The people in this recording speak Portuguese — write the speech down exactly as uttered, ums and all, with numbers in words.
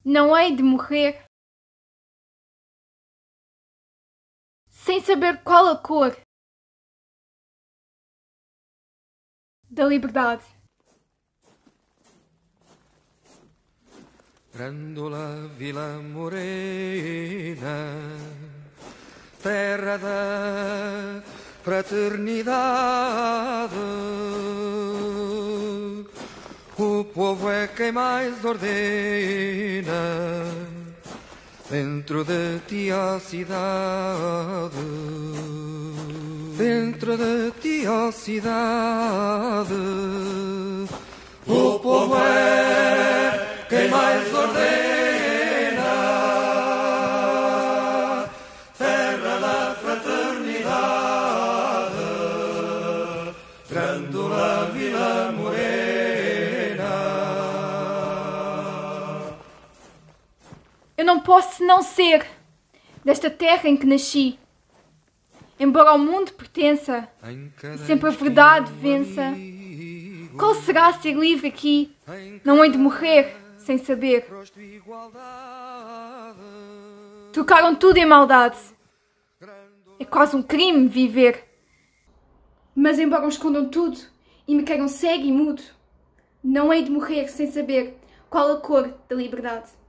Não hei de morrer sem saber qual a cor da liberdade. Grândola Vila Morena, terra da fraternidade, o povo é quem mais ordena dentro de ti a cidade, dentro de ti a cidade, o povo é quem mais ordena, terra da fraternidade, Grândola Vila Morena. Eu não posso não ser desta terra em que nasci. Embora ao mundo pertença e sempre a verdade vença, qual será ser livre aqui? Não hei de morrer sem saber. Trocaram tudo em maldade. É quase um crime viver. Mas embora escondam tudo e me queiram cego e mudo, não hei de morrer sem saber qual a cor da liberdade.